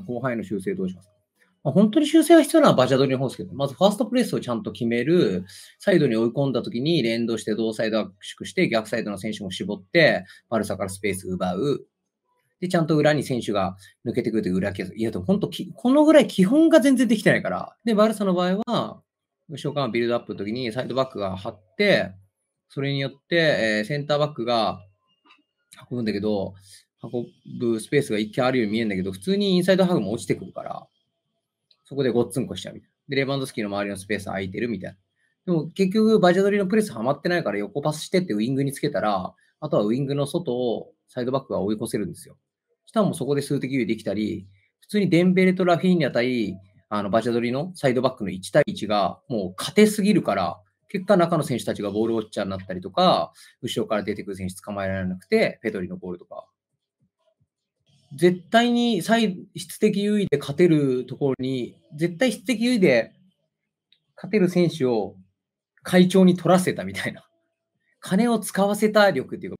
後半への修正どうしますか？本当に修正が必要なのはバジャドリの方ですけど、まずファーストプレスをちゃんと決める、サイドに追い込んだ時に連動して同サイド圧縮して、逆サイドの選手も絞って、バルサからスペース奪う。で、ちゃんと裏に選手が抜けてくるという裏削り。いや、でも本当このぐらい基本が全然できてないから。で、バルサの場合は、後ろからビルドアップの時にサイドバックが張って、それによって、センターバックが運ぶんだけど、運ぶスペースが一見あるように見えるんだけど、普通にインサイドハグも落ちてくるから、そこでごっつんこしちゃうみたいな。で、レバンドスキーの周りのスペース空いてるみたいな。でも結局、バジャドリのプレスはまってないから横パスしてってウイングにつけたら、あとはウイングの外をサイドバックが追い越せるんですよ。そしたらもうそこで数的優位できたり、普通にデンベレとラフィーニャ対バジャドリのサイドバックの1対1がもう勝てすぎるから、結果中の選手たちがボールウォッチャーになったりとか、後ろから出てくる選手捕まえられなくて、ペドリのゴールとか。絶対に質的優位で勝てるところに、絶対質的優位で勝てる選手を会長に取らせたみたいな。金を使わせた力っていうか、